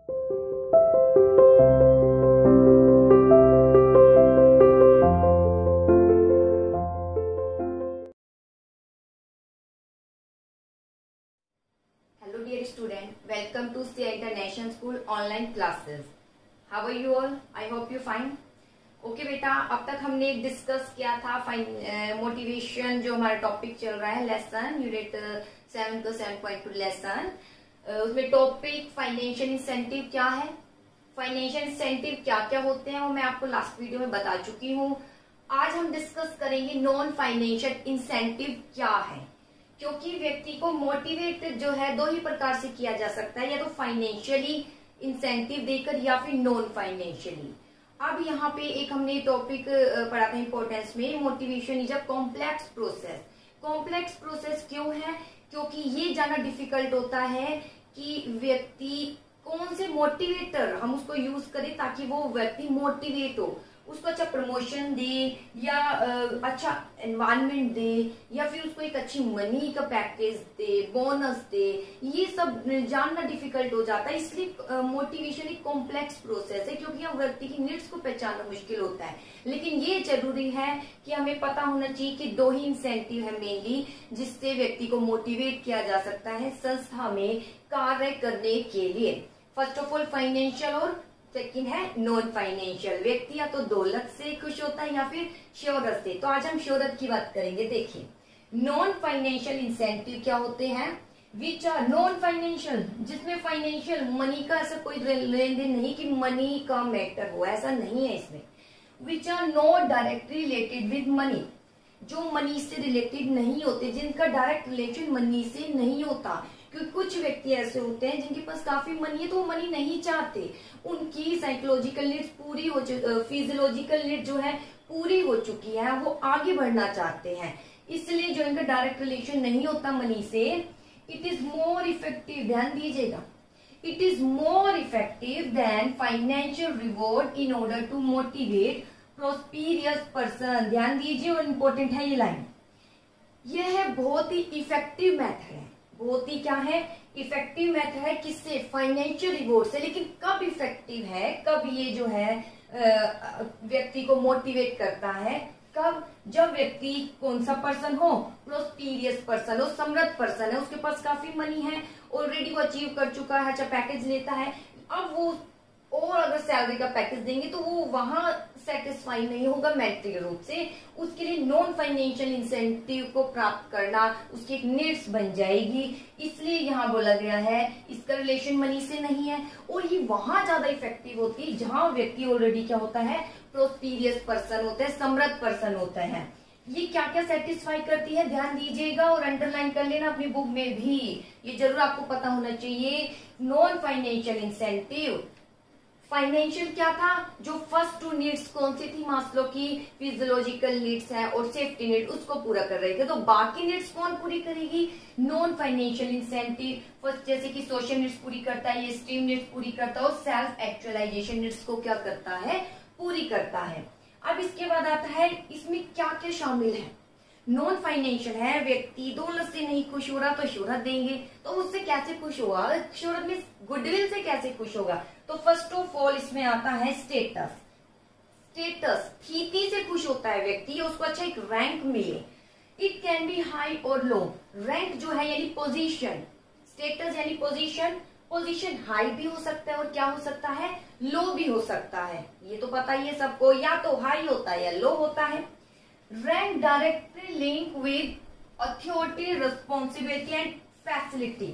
Hello dear student, welcome to CA International School online classes. How are you all? I hope you fine. Okay बेटा, अब तक हमने discuss किया था motivation, जो हमारा टॉपिक चल रहा है लेसन यूनिट 7 का 7.2 लेसन। उसमें टॉपिक फाइनेंशियल इंसेंटिव क्या है, फाइनेंशियल इंसेंटिव क्या क्या होते हैं वो मैं आपको लास्ट वीडियो में बता चुकी हूँ। आज हम डिस्कस करेंगे नॉन फाइनेंशियल इंसेंटिव क्या है, क्योंकि व्यक्ति को मोटिवेट जो है दो ही प्रकार से किया जा सकता है, या तो फाइनेंशियली इंसेंटिव देकर या फिर नॉन फाइनेंशियली। अब यहाँ पे एक हमने टॉपिक पढ़ा था इंपॉर्टेंस में, motivation is a complex process. Complex process क्यों है? क्योंकि ये जानना डिफिकल्ट होता है कि व्यक्ति कौन से मोटिवेटर हम उसको यूज करें ताकि वो व्यक्ति मोटिवेट हो, उसको अच्छा प्रमोशन दे या अच्छा एनवायरनमेंट दे या फिर उसको एक अच्छी मनी का पैकेज दे, बोनस दे। ये सब जानना डिफिकल्ट हो जाता है, इसलिए मोटिवेशन एक कॉम्प्लेक्स प्रोसेस है, क्योंकि हम व्यक्ति की नीड्स को पहचानना मुश्किल होता है। लेकिन ये जरूरी है कि हमें पता होना चाहिए कि दो ही इंसेंटिव है मेनली जिससे व्यक्ति को मोटिवेट किया जा सकता है संस्था में कार्य करने के लिए। फर्स्ट ऑफ ऑल फाइनेंशियल और सेकंड है नॉन फाइनेंशियल। व्यक्ति या तो दौलत से खुश होता है या फिर शोहरत से। तो आज हम शोहरत की बात करेंगे। देखिए, नॉन फाइनेंशियल इंसेंटिव क्या होते हैं? विच आर नॉन फाइनेंशियल, जिसमें फाइनेंशियल मनी का ऐसा कोई लेन देन नहीं कि मनी का मैटर हो, ऐसा नहीं है इसमें। Which are not directly related with money, जो मनी से रिलेटेड नहीं होते, जिनका डायरेक्ट रिलेशन मनी से नहीं होता। क्योंकि कुछ व्यक्ति ऐसे होते हैं जिनके पास काफी मनी है तो वो मनी नहीं चाहते, उनकी साइकोलॉजिकल नीड्स पूरी हो, फिजियोलॉजिकल नीड जो है पूरी हो चुकी है, वो आगे बढ़ना चाहते हैं। इसलिए जो इनका डायरेक्ट रिलेशन नहीं होता मनी से, इट इज मोर इफेक्टिव, ध्यान दीजिएगा, it is more effective than financial reward in order to motivate prosperous person. ध्यान दीजिए, और इम्पोर्टेंट है ये लाइन, यह है बहुत ही इफेक्टिव मेथड है, बहुत ही क्या है, इफेक्टिव मेथड है। किससे? फाइनेंशियल रिवॉर्ड से। लेकिन कब इफेक्टिव है, कब ये जो है व्यक्ति को मोटिवेट करता है? कब? जब व्यक्ति कौन सा पर्सन हो, प्रोस्पेरियस पर्सन हो, समृद्ध पर्सन है, उसके पास काफी मनी है, ऑलरेडी वो अचीव कर चुका है, अच्छा पैकेज लेता है। अब वो और अगर सैलरी का पैकेज देंगे तो वो वहां सेटिस्फाई नहीं होगा मेंटली रूप से, उसके लिए नॉन फाइनेंशियल इंसेंटिव को प्राप्त करना उसकी एक नीड्स बन जाएगी। इसलिए यहाँ बोला गया है इसका रिलेशन मनी से नहीं है, और ये वहां ज्यादा इफेक्टिव होती है जहां व्यक्ति ऑलरेडी क्या होता है, प्रोस्पेरियस पर्सन होता है, समृद्ध पर्सन होता है। ये क्या क्या सेटिस्फाई करती है ध्यान दीजिएगा और अंडरलाइन कर लेना अपनी बुक में भी, ये जरूर आपको पता होना चाहिए। नॉन फाइनेंशियल इंसेंटिव, फाइनेंशियल क्या था, जो फर्स्ट टू नीड्स कौन सी थी, मास्लो की फिजियोलॉजिकल नीड्स है और सेफ्टी नीड, उसको पूरा कर रही थी। तो बाकी नीड्स कौन पूरी करेगी? Non financial incentive. फर्स्ट जैसे कि सोशल नीड्स पूरी करता है, ये स्टीम नीड्स पूरी करता है, और सेल्फ एक्चुअलाइजेशन नीड्स को क्या करता है, पूरी करता है। अब इसके बाद आता है इसमें क्या क्या शामिल है। नॉन फाइनेंशियल है, व्यक्ति दौलत से नहीं खुश हो रहा तो शोहरत देंगे, तो उससे कैसे खुश होगा, शोहरत में गुडविल से कैसे खुश होगा? तो फर्स्ट ऑफ ऑल इसमें आता है स्टेटस। स्टेटस, स्थिति से खुश होता है व्यक्ति, उसको अच्छा एक रैंक मिले। इट कैन बी हाई और लो। रैंक जो है यानी पोजीशन, स्टेटस यानी पोजीशन, पोजीशन हाई भी हो सकता है और क्या हो सकता है, लो भी हो सकता है। ये तो पता ही है सबको, या तो हाई होता है या लो होता है। Rank directly link with authority, responsibility and facility.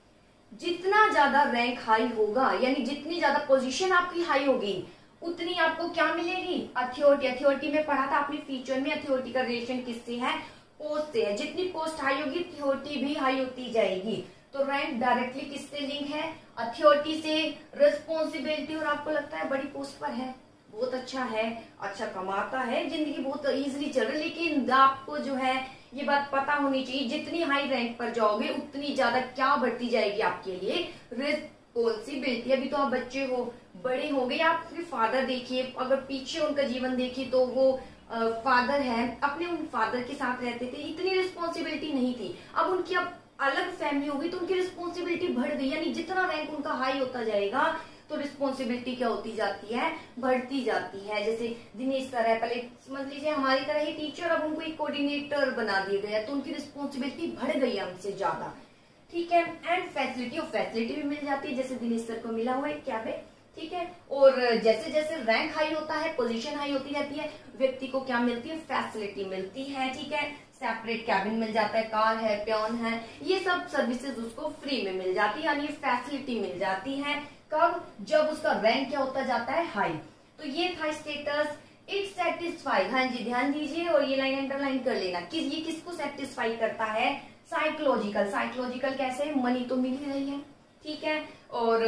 जितना ज्यादा रैंक हाई होगा यानी जितनी ज्यादा पोजीशन आपकी हाई होगी उतनी आपको क्या मिलेगी, अथॉरिटी। अथॉरिटी में पढ़ा था आपने फीचर में, अथॉरिटी का रिलेशन किससे है, पोस्ट से है। जितनी पोस्ट हाई होगी अथॉरिटी भी हाई होती जाएगी। तो रैंक डायरेक्टली किससे लिंक है, अथॉरिटी से। रिस्पॉन्सिबिलिटी, और आपको लगता है बड़ी पोस्ट पर है, बहुत अच्छा है, अच्छा कमाता है, जिंदगी बहुत इजीली चल रही, लेकिन आपको जो है ये बात पता होनी चाहिए जितनी हाई रैंक पर जाओगे उतनी ज्यादा क्या बढ़ती जाएगी आपके लिए, रिस्पॉन्सिबिलिटी। अभी तो आप बच्चे हो, बड़े हो गए, आप फिर फादर देखिए, अगर पीछे उनका जीवन देखिए तो वो फादर है, अपने उन फादर के साथ रहते थे, इतनी रिस्पॉन्सिबिलिटी नहीं थी। अब उनकी अब अलग फैमिली होगी तो उनकी रिस्पॉन्सिबिलिटी बढ़ गई, यानी जितना रैंक उनका हाई होता जाएगा तो रिस्पॉन्सिबिलिटी क्या होती जाती है, बढ़ती जाती है। जैसे दिनेश सर है, पहले समझ लीजिए हमारी तरह ही टीचर, अब उनको एक कोऑर्डिनेटर बना दिया गया, तो उनकी रिस्पॉन्सिबिलिटी बढ़ गई हमसे ज्यादा, ठीक है। एंड फैसिलिटी भी मिल जाती है, जैसे दिनेश सर को मिला हुआ है क्या है, ठीक है। और जैसे जैसे रैंक हाई होता है, पोजीशन हाई होती जाती है, व्यक्ति को क्या मिलती है, फैसिलिटी मिलती है, ठीक है। सेपरेट कैबिन मिल जाता है, कार है, प्योन है, ये सब सर्विसेज उसको फ्री में मिल जाती है, यानी फैसिलिटी मिल जाती है। कब, जब उसका रैंक क्या होता जाता है, हाई। तो ये था स्टेटस। इट सेटिस्फाई, हाँ जी ध्यान दीजिए और ये लाइन अंडरलाइन कर लेना, ये किसको सेटिस्फाई करता है, साइकोलॉजिकल कैसे, मनी तो मिल ही रही है, ठीक है। और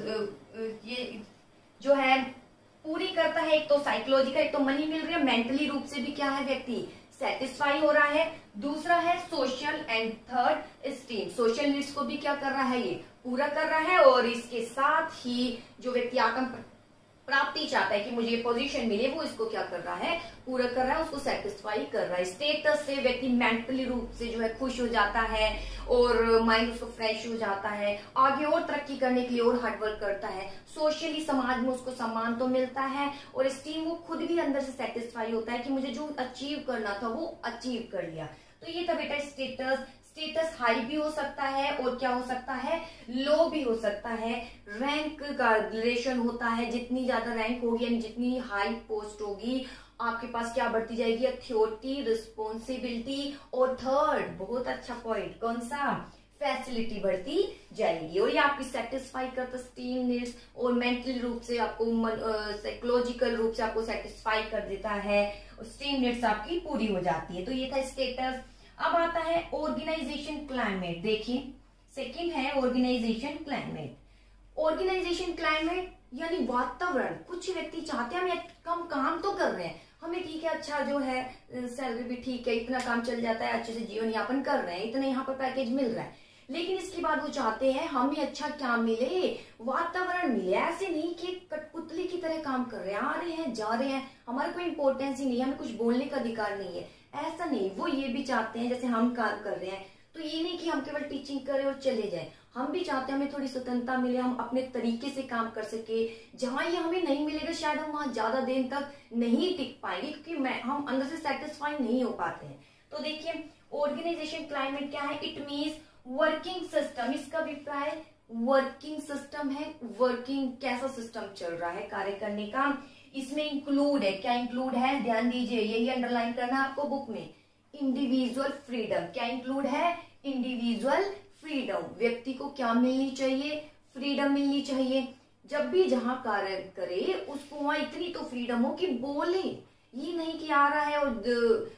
ये जो है पूरी करता है, एक तो साइकोलॉजिकल, एक तो मनी मिल रही है, मेंटली रूप से भी क्या है, व्यक्ति सेटिस्फाई हो रहा है। दूसरा है social and third esteem, social needs को भी क्या कर रहा है, ये पूरा कर रहा है। और इसके साथ ही जो व्यक्ति आत्म प्राप्ति चाहता है कि मुझे ये पोजीशन मिले, वो इसको क्या कर रहा है, पूरा कर रहा है, उसको सेटिस्फाई कर रहा है। स्टेटस से व्यक्ति मेंटली रूप से जो है खुश हो जाता है और माइंड उसको फ्रेश हो जाता है, आगे और तरक्की करने के लिए और हार्डवर्क करता है। सोशली समाज में उसको सम्मान तो मिलता है, और स्टीम वो खुद भी अंदर से सेटिस्फाई होता है कि मुझे जो अचीव करना था वो अचीव कर लिया। तो ये था बेटा स्टेटस। स्टेटस हाई भी हो सकता है और क्या हो सकता है, लो भी हो सकता है। रैंक का रिलेशन होता है, जितनी ज्यादा रैंक होगी यानी जितनी हाई पोस्ट होगी, आपके पास क्या बढ़ती जाएगी, अथॉरिटी, रिस्पॉन्सिबिलिटी, और थर्ड बहुत अच्छा पॉइंट कौन सा, फैसिलिटी बढ़ती जाएगी। और ये आपकी सेटिस्फाई करता स्टीम नीड्स, और मेंटली रूप से आपको, साइकोलॉजिकल रूप से आपको सेटिस्फाई कर देता है, स्टीम नीड्स आपकी पूरी हो जाती है। तो ये था स्टेटस। अब आता है ऑर्गेनाइजेशन क्लाइमेट। देखिए सेकंड है ऑर्गेनाइजेशन क्लाइमेट। ऑर्गेनाइजेशन क्लाइमेट यानी वातावरण। कुछ व्यक्ति चाहते हैं हम कम काम तो कर रहे हैं, हमें ठीक है, अच्छा जो है सैलरी भी ठीक है, इतना काम चल जाता है, अच्छे से जीवन यापन कर रहे हैं, इतना यहाँ पर पैकेज मिल रहा है, लेकिन इसके बाद वो चाहते हैं हमें अच्छा क्या मिले, वातावरण मिले। ऐसे नहीं कि कठपुतली की तरह काम कर रहे हैं, आ रहे हैं जा रहे हैं, हमारा कोई इंपॉर्टेंस ही नहीं है, हमें कुछ बोलने का अधिकार नहीं है, ऐसा नहीं। वो ये भी चाहते हैं जैसे हम काम कर रहे हैं, तो ये नहीं कि हम केवल टीचिंग करें और चले जाएं, हम भी चाहते हैं हमें थोड़ी स्वतंत्रता मिले, हम अपने तरीके से काम कर सके। जहां ये हमें नहीं मिलेगा शायद हम वहां ज्यादा देर तक नहीं टिक पाएंगे, क्योंकि हम अंदर से सेटिस्फाई नहीं हो पाते हैं। तो देखिए ऑर्गेनाइजेशन क्लाइमेट क्या है, इट मीन्स वर्किंग सिस्टम। इसका अभिप्राय वर्किंग सिस्टम है, वर्किंग कैसा सिस्टम चल रहा है कार्य करने का। इसमें इंक्लूड है, क्या इंक्लूड है, ध्यान दीजिए, यही अंडरलाइन करना आपको बुक में। इंडिविजुअल फ्रीडम, क्या इंक्लूड है, इंडिविजुअल फ्रीडम। व्यक्ति को क्या मिलनी चाहिए, फ्रीडम मिलनी चाहिए। जब भी जहां कार्य करे उसको वहां इतनी तो फ्रीडम हो कि बोले, ये नहीं कि आ रहा है और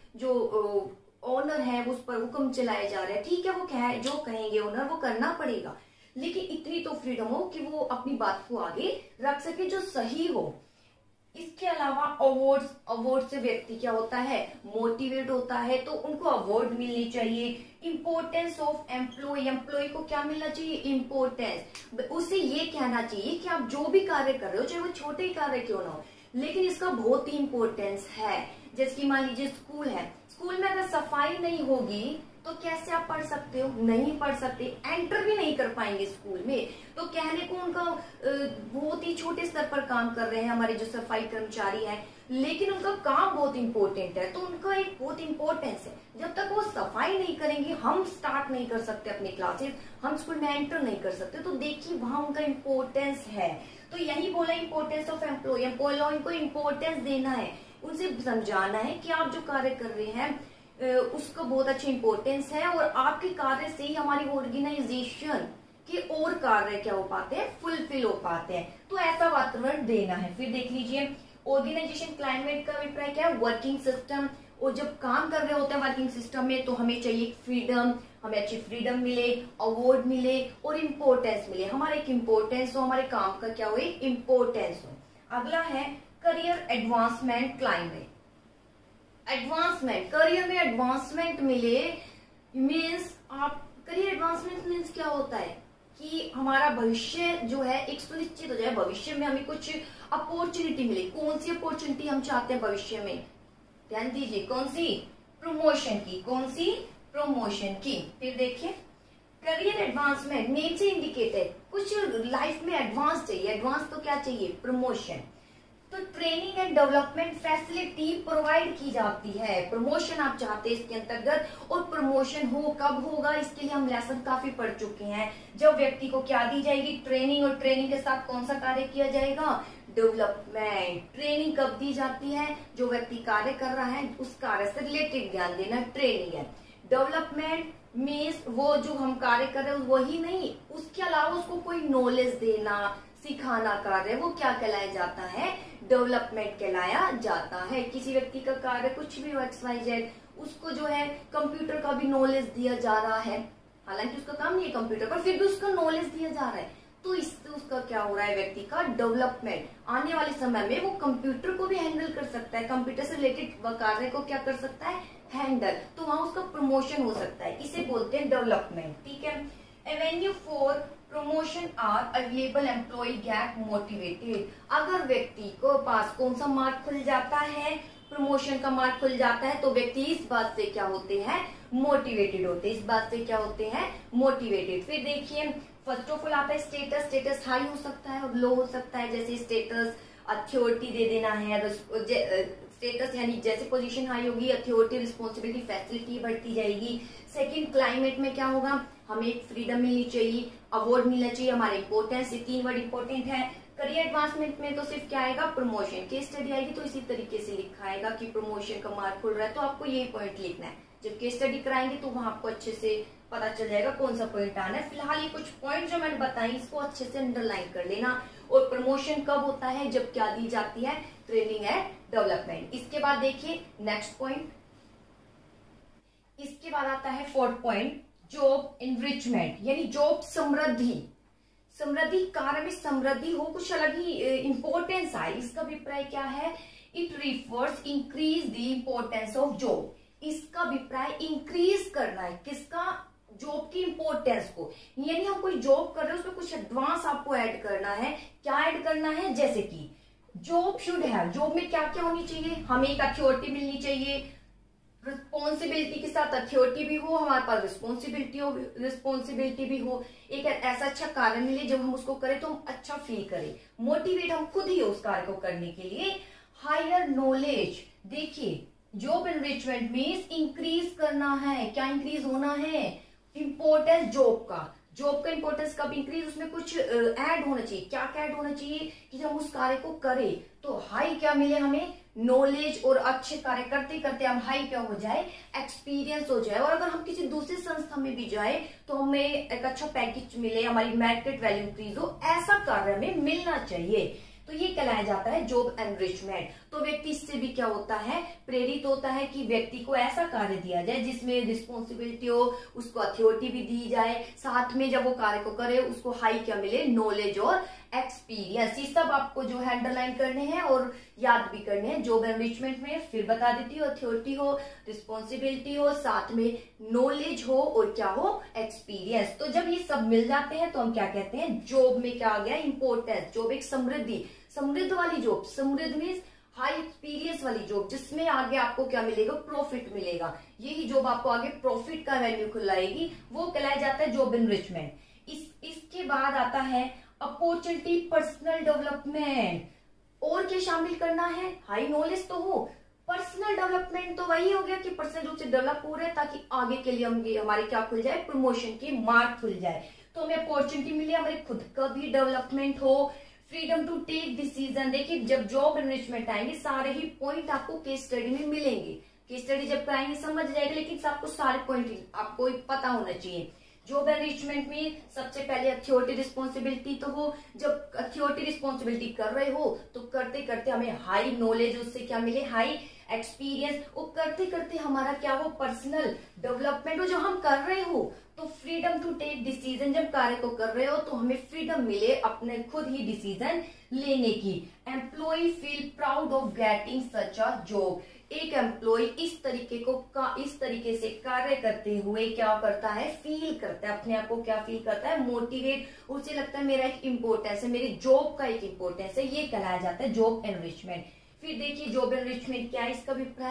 जो ओनर है उस पर हुक्म चलाए जा रहे हैं, ठीक है वो कहे जो कहेंगे ओनर वो करना पड़ेगा, लेकिन इतनी तो फ्रीडम हो कि वो अपनी बात को आगे रख सके जो सही हो। इसके अलावा अवार्ड से व्यक्ति क्या होता है, मोटिवेट होता है, तो उनको अवार्ड मिलनी चाहिए। इंपोर्टेंस ऑफ एम्प्लॉय को क्या मिलना चाहिए, इंपोर्टेंस। उसे ये कहना चाहिए कि आप जो भी कार्य कर रहे हो, चाहे वो छोटे ही कार्य क्यों ना हो, लेकिन इसका बहुत ही इंपॉर्टेंस है। जैसे कि मान लीजिए स्कूल है, स्कूल में अगर सफाई नहीं होगी तो कैसे आप पढ़ सकते हो, नहीं पढ़ सकते, एंटर भी नहीं कर पाएंगे स्कूल में। तो कहने को उनका बहुत ही छोटे स्तर पर काम कर रहे हैं हमारे जो सफाई कर्मचारी हैं, लेकिन उनका काम बहुत इंपॉर्टेंट है, तो उनका एक बहुत इंपॉर्टेंस है। जब तक वो सफाई नहीं करेंगे हम स्टार्ट नहीं कर सकते अपनी क्लासेस, हम स्कूल में एंटर नहीं कर सकते। तो देखिए वहां उनका इंपॉर्टेंस है। तो यही बोला इंपॉर्टेंस ऑफ एम्प्लॉय को इंपॉर्टेंस देना है, उनसे समझाना है कि आप जो कार्य कर रहे हैं उसका बहुत अच्छी इंपॉर्टेंस है, और आपके कार्य से ही हमारी ऑर्गेनाइजेशन के और कार्य क्या हो पाते हैं, फुलफिल हो पाते हैं। तो ऐसा वातावरण देना है। फिर देख लीजिए ऑर्गेनाइजेशन क्लाइमेट का अभिप्राय क्या है, वर्किंग सिस्टम। और जब काम कर रहे होते हैं वर्किंग सिस्टम में तो हमें चाहिए फ्रीडम, हमें अच्छी फ्रीडम मिले, अवार्ड मिले और इम्पोर्टेंस मिले। हमारा एक इम्पोर्टेंस हो, हमारे काम का क्या हो, एक इम्पोर्टेंस हो। अगला है career advancement climate. Advancement, career में एडवांसमेंट मिले मीन्स आप, करियर एडवांसमेंट मीन्स क्या होता है कि हमारा भविष्य जो है एक सुनिश्चित हो जाए, भविष्य में हमें कुछ अपॉर्चुनिटी मिले। कौन सी अपॉर्चुनिटी हम चाहते हैं भविष्य में, ध्यान दीजिए, कौन सी, प्रमोशन की, कौन सी, प्रमोशन की। फिर देखिए करियर एडवांसमेंट मेन से इंडिकेटर, कुछ लाइफ में एडवांस चाहिए। एडवांस तो क्या चाहिए? प्रमोशन। तो training and development facility provide की जाती है। प्रमोशन आप चाहते हैं इसके अंतर्गत, और प्रमोशन हो कब होगा इसके लिए हम लेसन काफी पढ़ चुके हैं। जब व्यक्ति को क्या दी जाएगी? ट्रेनिंग, और ट्रेनिंग के साथ कौन सा कार्य किया जाएगा? डेवलपमेंट। ट्रेनिंग कब दी जाती है? जो व्यक्ति कार्य कर रहा है उस कार्य से रिलेटेड ज्ञान देना ट्रेनिंग है। डेवलपमेंट मीन्स वो जो हम कार्य कर रहे हैं वही नहीं, उसके अलावा उसको कोई नॉलेज देना, सिखाना कार्य, वो क्या कहलाया जाता है? डेवलपमेंट कहलाया जाता है। किसी व्यक्ति का कार्य कुछ भी हो, XYZ, उसको जो है कंप्यूटर का भी नॉलेज दिया जा रहा है, हालांकि उसका काम नहीं है कंप्यूटर पर, फिर भी उसका नॉलेज दिया जा रहा है, तो इससे उसका क्या हो रहा है? व्यक्ति का डेवलपमेंट। आने वाले समय में वो कंप्यूटर को भी हैंडल कर सकता है, कंप्यूटर से रिलेटेड कार्य को क्या कर सकता है? हैंडल। तो वहां उसका प्रमोशन हो सकता है, इसे बोलते हैं डेवलपमेंट। ठीक है। Avenue for promotion are available, employ get motivated. अगर व्यक्ति को पास कौन सा मार्ग खुल जाता है? प्रमोशन का मार्ग खुल जाता है, तो व्यक्ति इस बात से क्या होते हैं? मोटिवेटेड होते हैं। इस बात से क्या होते हैं? मोटिवेटेड। फिर देखिए, फर्स्ट ऑफ ऑल आता है स्टेटस। स्टेटस हाई हो सकता है और लो हो सकता है। जैसे स्टेटस अथॉरिटी दे देना है, स्टेटस यानी जैसे पोजीशन हाई होगी, अथॉरिटी, रिस्पॉन्सिबिलिटी, फैसिलिटी बढ़ती जाएगी। सेकंड, क्लाइमेट में क्या होगा? हमें फ्रीडम मिलनी चाहिए, अवार्ड मिलना चाहिए, हमारे इंपोर्टेंस, ये 3 वर्ड इंपोर्टेंट है। करियर एडवांसमेंट में तो सिर्फ क्या आएगा? प्रमोशन। केस स्टडी आएगी तो इसी तरीके से लिखा आएगा कि प्रमोशन का मार्ग खुल रहा है, तो आपको यही पॉइंट लिखना है। जब केस स्टडी कराएंगे तो वहां आपको अच्छे से पता चल जाएगा कौन सा पॉइंट आना है। फिलहाल ये कुछ पॉइंट जो मैंने बताई इसको अच्छे से अंडरलाइन कर लेना। और प्रमोशन कब होता है? जब क्या दी जाती है? Training and development. इसके बाद देखिए नेक्स्ट पॉइंट, इसके बाद आता है 4th पॉइंट, जॉब इनरिचमेंट, यानी जॉब समृद्धि। समृद्धि, कार्य में समृद्धि हो, कुछ अलग ही इंपॉर्टेंस आए। इसका अभिप्राय क्या है? It refers increase the importance of job. इसका अभिप्राय इंक्रीज करना है, किसका? जॉब की इंपॉर्टेंस को। यानी हम कोई जॉब कर रहे हैं उसमें कुछ एडवांस आपको ऐड करना है। क्या ऐड करना है? जैसे कि जॉब शुड हैव, जॉब में क्या क्या होनी चाहिए? हमें एक अथॉरिटी मिलनी चाहिए, रिस्पॉन्सिबिलिटी के साथ अथॉरिटी भी हो, हमारे पास रिस्पॉन्सिबिलिटी भी हो, एक ऐसा अच्छा कार्य मिले जब हम उसको करें तो हम अच्छा फील करें, मोटिवेट हम खुद ही हो उस कार्य को करने के लिए। हायर नॉलेज, देखिए जॉब एनरिचमेंट मीन्स इंक्रीज करना है। क्या इंक्रीज होना है? इंपॉर्टेंस जॉब का। जॉब का इंपॉर्टेंस कब इंक्रीज? उसमें कुछ ऐड होना चाहिए। क्या क्या ऐड होना चाहिए कि जब हम उस कार्य को करें तो हाई क्या मिले हमें? नॉलेज, और अच्छे कार्य करते करते हम हाई क्या हो जाए? एक्सपीरियंस हो जाए। और अगर हम किसी दूसरी संस्था में भी जाए तो हमें एक अच्छा पैकेज मिले, हमारी मार्केट वैल्यू इंक्रीज हो, ऐसा कार्य में मिलना चाहिए। तो ये कहलाया जाता है जॉब एनरिचमेंट। तो व्यक्ति इससे भी क्या होता है? प्रेरित होता है कि व्यक्ति को ऐसा कार्य दिया जाए जिसमें रिस्पॉन्सिबिलिटी हो, उसको अथॉरिटी भी दी जाए, साथ में जब वो कार्य को करे उसको हाई क्या मिले? नॉलेज और एक्सपीरियंस। ये सब आपको जो है अंडरलाइन करने हैं और याद भी करने हैं। जॉब एनरिचमेंट में फिर बता देती हूँ, अथॉरिटी हो, रिस्पॉन्सिबिलिटी हो, साथ में नॉलेज हो और क्या हो? एक्सपीरियंस। तो जब ये सब मिल जाते हैं तो हम क्या कहते हैं? जॉब में क्या आ गया? इंपॉर्टेंस। जॉब एक समृद्धि, समृद्ध वाली जॉब। समृद्ध मीन्स हाई एक्सपीरियंस वाली जॉब, जिसमें आगे आपको क्या मिलेगा? प्रॉफिट मिलेगा। यही जॉब आपको आगे प्रॉफिट का वैल्यू खिलाएगी, वो कहलाया जाता है जॉब एनरिचमेंट। इसके बाद आता है अपॉर्चुनिटी पर्सनल डेवलपमेंट। और क्या शामिल करना है? हाई नॉलेज तो हो, पर्सनल डेवलपमेंट तो वही हो गया कि पर्सनल रूप से डेवलप हो रहे हैं ताकि आगे के लिए हमारे क्या खुल जाए? प्रमोशन की मार्ग खुल जाए, तो हमें अपॉर्चुनिटी मिले, हमारे खुद का भी डेवलपमेंट हो। Freedom to take decision. देखिए जब जॉब एनरिचमेंट आएंगे सारे ही पॉइंट आपको केस स्टडी में मिलेंगे। केस स्टडी जब कराएंगे समझ जाएगा, लेकिन आपको सारे पॉइंट आपको पता होना चाहिए। जॉब एनरिचमेंट में सबसे पहले अथॉरिटी रिस्पॉन्सिबिलिटी तो हो। जब अथॉरिटी रिस्पॉन्सिबिलिटी कर रहे हो तो करते करते हमें हाई नॉलेज, उससे क्या मिले? High experience. और करते करते हमारा क्या हो? पर्सनल डेवलपमेंट हो। जो हम कर रहे हो तो फ्रीडम टू टेक डिसीजन, जब कार्य को कर रहे हो तो हमें फ्रीडम मिले अपने खुद ही डिसीजन लेने की। Employ feel proud of getting such a job. एक एम्प्लॉय इस तरीके से कार्य करते हुए क्या करता है? फील करता है, अपने आप को क्या फील करता है? मोटिवेट। उसे लगता है मेरा एक इंपॉर्टेंस है, मेरी जॉब का एक इंपॉर्टेंस है, ये कहलाया जाता है जॉब एनरिचमेंट। फिर देखिए जॉब एनरिचमेंट क्या है? इसका अभिप्राय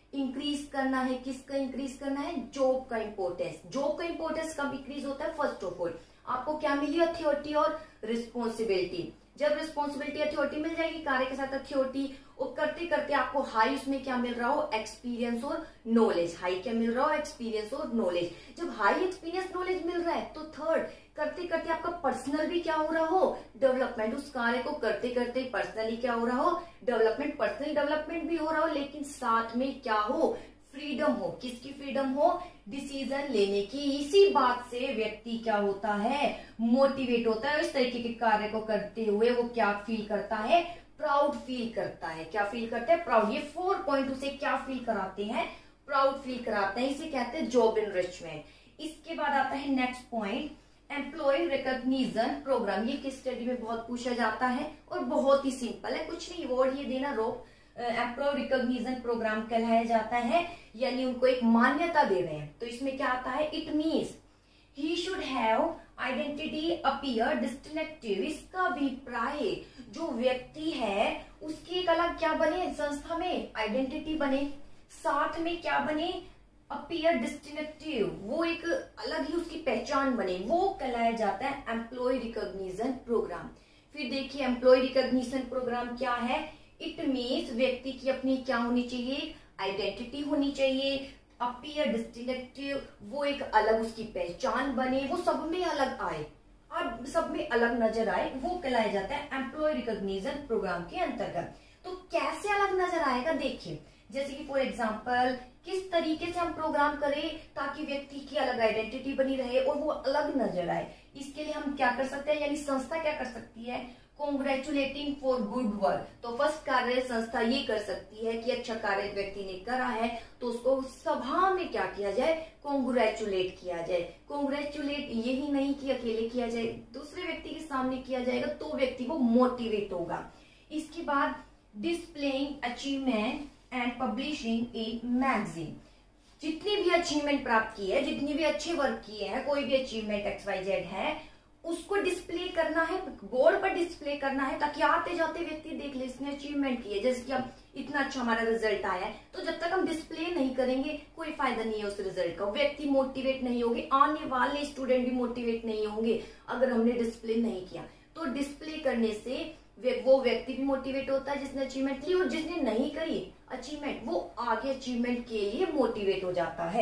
इंक्रीज करना है, किसका इंक्रीज करना है, जॉब का इंपॉर्टेंस। जॉब का इंपॉर्टेंस कब इंक्रीज होता है, फर्स्ट ऑफ ऑल आपको क्या मिली, अथॉरिटी और रिस्पॉन्सिबिलिटी। जब रिस्पॉन्सिबिलिटी अथॉरिटी मिल जाएगी, कार्य के साथ अथॉरिटी, और करते करते आपको हाई उसमें क्या मिल रहा हो, एक्सपीरियंस और नॉलेज। हाई क्या मिल रहा हो, एक्सपीरियंस और नॉलेज। जब हाई एक्सपीरियंस नॉलेज मिल रहा है तो थर्ड, करते करते आपका पर्सनल भी क्या हो रहा हो, डेवलपमेंट। उस कार्य को करते करते पर्सनली क्या हो रहा हो, डेवलपमेंट। पर्सनल डेवलपमेंट भी हो रहा हो, लेकिन साथ में क्या हो, फ्रीडम हो। किसकी फ्रीडम हो, डिसीजन लेने की। इसी बात से व्यक्ति क्या होता है, मोटिवेट होता है। इस तरीके के कार्य को करते हुए वो क्या फील करता है, प्राउड फील करता है। क्या फील करता है, प्राउड। ये 4 पॉइंट उसे क्या फील कराते हैं, प्राउड फील कराते हैं। इसे कहते हैं जॉब एनरिचमेंट। इसके बाद आता है next point, employ recognition program. ये किस स्टडी में बहुत पूछा जाता है और बहुत ही सिंपल है, कुछ नहीं, वर्ड ये देना, रो एम्प्लॉय रिकॉग्निशन प्रोग्राम कहलाया जाता है, यानी उनको एक मान्यता दे रहे हैं। तो इसमें क्या आता है, it means he should have identity appear distinctive. इसका अभिप्राय जो व्यक्ति है उसकी एक अलग क्या बने, संस्था में आइडेंटिटी बने, साथ में क्या बने, अपीयर डिस्टिंक्टिव, वो एक अलग ही उसकी पहचान बने, वो कहलाया जाता है एम्प्लॉय रिकॉग्निशन प्रोग्राम। फिर देखिए एम्प्लॉय रिकॉग्निशन प्रोग्राम क्या है, इट मीन्स व्यक्ति की अपनी क्या होनी चाहिए, आइडेंटिटी होनी चाहिए, अपीयर डिस्टिंक्टिव, वो एक अलग उसकी पहचान बने, वो सब में अलग आए, अब सब में अलग नजर आए, वो कहलाया जाता है एम्प्लॉय रिकॉग्निशन प्रोग्राम के अंतर्गत। तो कैसे अलग नजर आएगा, देखिए जैसे कि फॉर एग्जांपल किस तरीके से हम प्रोग्राम करें ताकि व्यक्ति की अलग आइडेंटिटी बनी रहे और वो अलग नजर आए। इसके लिए हम क्या कर सकते हैं, यानी संस्था क्या कर सकती है, कॉन्ग्रेचुलेटिंग फॉर गुड वर्क। तो फर्स्ट कार्य संस्था ये कर सकती है कि अच्छा कार्य व्यक्ति ने करा है तो उसको सभा में क्या किया जाए, कॉन्ग्रेचुलेट किया जाए। कॉन्ग्रेचुलेट यही नहीं कि अकेले किया जाए, दूसरे व्यक्ति के सामने किया जाएगा तो व्यक्ति वो मोटिवेट होगा। इसके बाद displaying achievement and publishing in magazine. जितनी भी अचीवमेंट प्राप्त की है, जितनी भी अच्छे वर्क किए हैं, कोई भी अचीवमेंट XYZ है, उसको डिस्प्ले करना है, बोर्ड पर डिस्प्ले करना है ताकि आते जाते व्यक्ति देख ले इसने अचीवमेंट की है। जैसे कि अब इतना अच्छा हमारा रिजल्ट आया है, तो जब तक हम डिस्प्ले नहीं करेंगे कोई फायदा नहीं है उस रिजल्ट का, व्यक्ति मोटिवेट नहीं होंगे, आने वाले स्टूडेंट भी मोटिवेट नहीं होंगे अगर हमने डिस्प्ले नहीं किया। तो डिस्प्ले करने से वो व्यक्ति भी मोटिवेट होता है जिसने अचीवमेंट की, और जिसने नहीं करी अचीवमेंट वो आगे अचीवमेंट के लिए मोटिवेट हो जाता है।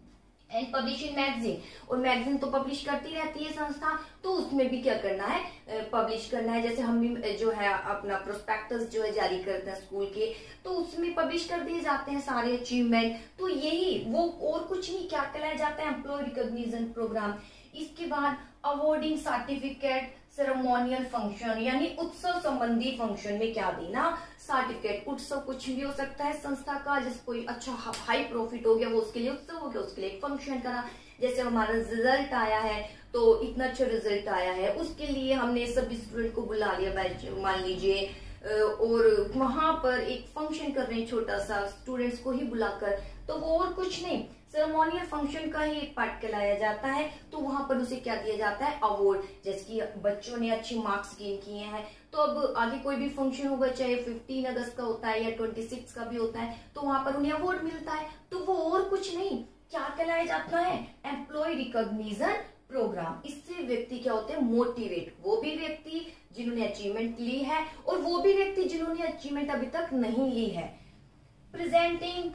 एंड पब्लिश इन मैगजीन, और मैगजीन तो पब्लिश करती रहती है संस्था, तो उसमें भी क्या करना है, पब्लिश करना है। जैसे हम भी जो है अपना प्रोस्पेक्टस जो है जारी करते हैं स्कूल के, तो उसमें पब्लिश कर दिए जाते हैं सारे अचीवमेंट। तो यही वो और कुछ नहीं क्या कहलाया जाता है, एम्प्लॉय रिकॉग्निशन प्रोग्राम। इसके बाद अवॉर्डिंग सर्टिफिकेट सेरेमोनियल फंक्शन, यानी उत्सव संबंधी फंक्शन में क्या देना, सर्टिफिकेट। उत्सव कुछ भी हो सकता है संस्था का, जैसे कोई अच्छा हाई प्रॉफिट हो गया वो उसके लिए उत्सव हो गया, उसके लिए एक फंक्शन करा। जैसे हमारा रिजल्ट आया है तो इतना अच्छा रिजल्ट आया है, उसके लिए हमने सभी स्टूडेंट को बुला लिया मान लीजिए, और वहां पर एक फंक्शन कर रहे हैं छोटा सा, स्टूडेंट्स को ही बुलाकर, तो वो और कुछ नहीं, सेरेमोनियल फंक्शन का ही एक पार्ट कहलाया जाता है। तो वहां पर उसे क्या दिया जाता है, अवार्ड। जैसे कि बच्चों ने अच्छे मार्क्स गेन किए हैं, तो अब आगे कोई भी फंक्शन होगा, चाहे 15 अगस्त का होता है या 26 का भी होता है, तो वहां पर उन्हें अवार्ड मिलता है। तो वो और कुछ नहीं क्या कहलाया जाता है, एम्प्लॉय रिकॉग्निशन प्रोग्राम। इससे व्यक्ति क्या होते हैं, मोटिवेट, वो भी व्यक्ति जिन्होंने अचीवमेंट ली है और वो भी व्यक्ति जिन्होंने अचीवमेंट अभी तक नहीं ली है। प्रेजेंटिंग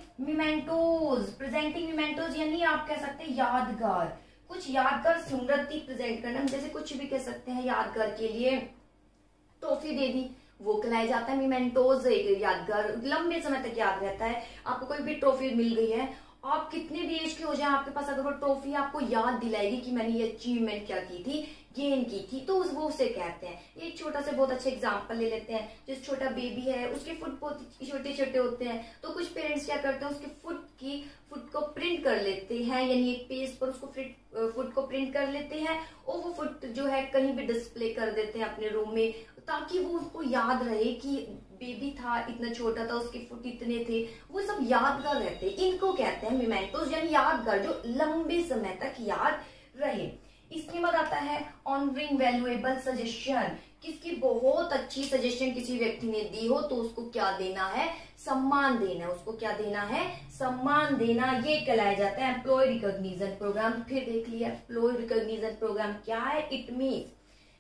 मिमेंटोज यानी आप कह सकते हैं यादगार, कुछ यादगार स्मृति प्रेजेंट करना। जैसे कुछ भी कह सकते हैं, यादगार के लिए ट्रॉफी दे दी, वो कहलाया जाता है मिमेंटोज। एक यादगार लंबे समय तक याद रहता है। आपको कोई भी ट्रॉफी मिल गई है, आप कितने भी एज के हो जाए आपके पास, अगर वो ट्रॉफी आपको याद दिलाएगी कि मैंने ये अचीवमेंट क्या की थी, गेन की थी, तो वो उसे कहते हैं। एक छोटा सा बहुत अच्छा एग्जांपल ले लेते हैं, जो छोटा बेबी है उसके फुट बहुत छोटे छोटे होते हैं, तो कुछ पेरेंट्स क्या करते हैं, उसके फुट को प्रिंट कर लेते हैं, यानी एक पेज पर उसको फुट को प्रिंट कर लेते हैं और वो फुट जो है कहीं भी डिस्प्ले कर देते हैं अपने रूम में, ताकि वो उसको याद रहे कि बेबी था, इतना छोटा था, उसके फुट इतने थे, वो सब यादगार रहते हैं। इनको कहते हैं मिमेंटोज, यानी यादगार जो लंबे समय तक याद रहे। इसके बाद आता है ऑनरिंग वैल्यूएबल सजेशन, किसकी बहुत अच्छी सजेशन किसी व्यक्ति ने दी हो तो उसको क्या देना है, सम्मान देना है। उसको क्या देना है, सम्मान देना। ये कहलाया जाता है एम्प्लॉय रिकॉग्निशन प्रोग्राम। फिर देख लिया एम्प्लॉय रिकॉग्निशन प्रोग्राम क्या है। इट मीन्स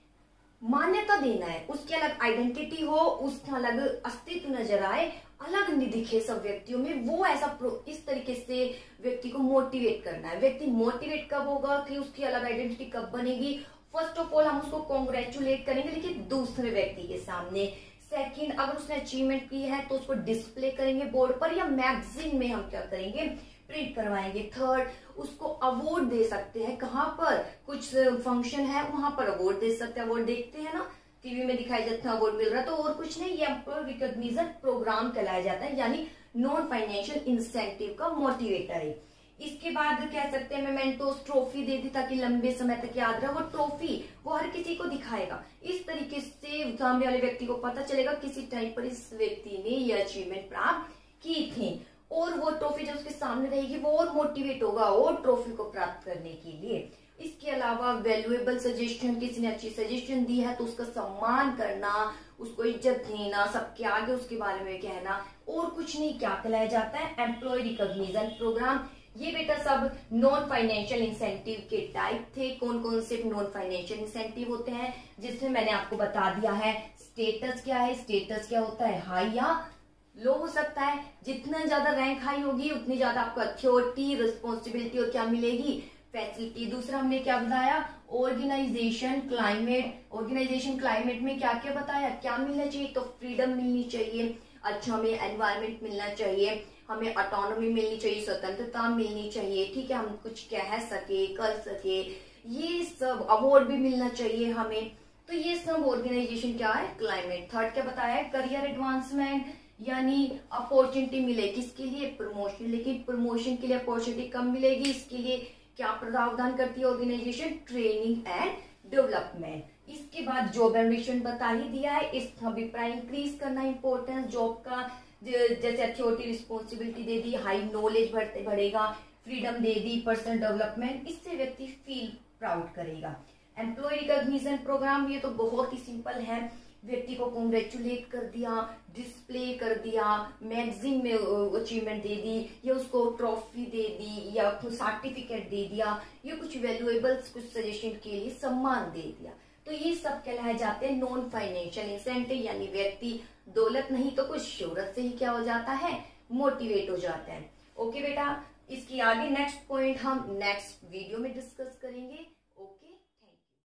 मान्यता देना है, उसकी अलग आइडेंटिटी हो, उसका अलग अस्तित्व नजर आए, अलग नहीं दिखे सब व्यक्तियों में, वो ऐसा इस तरीके से व्यक्ति को मोटिवेट करना है। व्यक्ति मोटिवेट कब होगा कि उसकी अलग आइडेंटिटी कब बनेगी, फर्स्ट ऑफ ऑल हम उसको कॉन्ग्रेचुलेट करेंगे लेकिन दूसरे व्यक्ति के सामने। सेकंड, अगर उसने अचीवमेंट की है तो उसको डिस्प्ले करेंगे बोर्ड पर या मैगजीन में हम क्या करेंगे, प्रिंट करवाएंगे। थर्ड, उसको अवार्ड दे सकते हैं, कहाँ पर कुछ फंक्शन है वहां पर अवार्ड दे सकते हैं। अवार्ड देखते हैं ना टीवी में दिखाई जाता है, अवार्ड मिल रहा है, तो और कुछ नहीं, ये एम्प्लॉय रिकॉग्निशन प्रोग्राम कहलाया जाता है, यानी नॉन फाइनेंशियल इंसेंटिव का मोटिवेटर है। इसके बाद कह सकते हैं मेमेंटोस, ट्रॉफी दे दी ताकि लंबे समय तक याद रहे। वो ट्रॉफी वो हर किसी को दिखाएगा, इस तरीके से सामने वाले व्यक्ति को पता चलेगा किसी टाइम पर इस व्यक्ति ने ये अचीवमेंट प्राप्त की थी, और वो ट्रॉफी जब उसके सामने रहेगी वो और मोटिवेट होगा और ट्रॉफी को प्राप्त करने के लिए। इसके अलावा वैल्यूएबल सजेशन, किसी ने अच्छी सजेशन दी है तो उसका सम्मान करना, उसको इज्जत देना, सबके आगे उसके बारे में कहना, और कुछ नहीं, क्या कहलाया जाता है, एम्प्लॉय रिकॉग्निशन प्रोग्राम। ये बेटा सब नॉन फाइनेंशियल इंसेंटिव के टाइप थे। कौन कौन से नॉन फाइनेंशियल इंसेंटिव होते हैं, जिसमें मैंने आपको बता दिया है। स्टेटस क्या है, स्टेटस क्या होता है, हाई या लो हो सकता है। जितना ज्यादा रैंक हाई होगी उतनी ज्यादा आपको अथॉरिटी, रिस्पॉन्सिबिलिटी और क्या मिलेगी, फैसिलिटी। दूसरा हमने क्या बताया, ऑर्गेनाइजेशन क्लाइमेट। ऑर्गेनाइजेशन क्लाइमेट में क्या क्या बताया, क्या मिलना चाहिए, तो फ्रीडम मिलनी चाहिए, अच्छा हमें एनवायरमेंट मिलना चाहिए, हमें ऑटोनॉमी मिलनी चाहिए, स्वतंत्रता मिलनी चाहिए, ठीक है, हम कुछ कह सके, कर सके, ये सब अवार्ड भी मिलना चाहिए हमें। तो ये सब ऑर्गेनाइजेशन क्या है, क्लाइमेट। थर्ड क्या बताया है, करियर एडवांसमेंट, यानी अपॉर्चुनिटी मिले किसके लिए, प्रमोशन। लेकिन प्रमोशन के लिए अपॉर्चुनिटी कम मिलेगी, इसके लिए क्या प्रावधान करती है ऑर्गेनाइजेशन, ट्रेनिंग एंड डेवलपमेंट। इसके बाद जॉब एम्बिशन बता ही दिया है, इस अभिप्राय इंक्रीज करना इंपॉर्टेंस जॉब का, जैसे अथॉरिटी रिस्पॉन्सिबिलिटी दे दी, हाई नॉलेज बढ़ेगा, फ्रीडम दे दी, पर्सनल डेवलपमेंट, इससे व्यक्ति फील प्राउड करेगा। एम्प्लॉय रिकॉग्निशन प्रोग्राम, ये तो बहुत ही सिंपल है, व्यक्ति को कॉन्ग्रेचुलेट कर दिया, डिस्प्ले कर दिया, मैगजीन में अचीवमेंट दे दी, या उसको ट्रॉफी दे दी, या सर्टिफिकेट दे दिया, या कुछ वैल्यूएबल्स, कुछ सजेशन के लिए सम्मान दे दिया। तो ये सब कहलाए जाते हैं नॉन फाइनेंशियल इंसेंटिव, यानी व्यक्ति दौलत नहीं तो कुछ शोहरत से ही क्या हो जाता है, मोटिवेट हो जाता है। ओके बेटा, इसकी आगे नेक्स्ट पॉइंट हम नेक्स्ट वीडियो में डिस्कस करेंगे।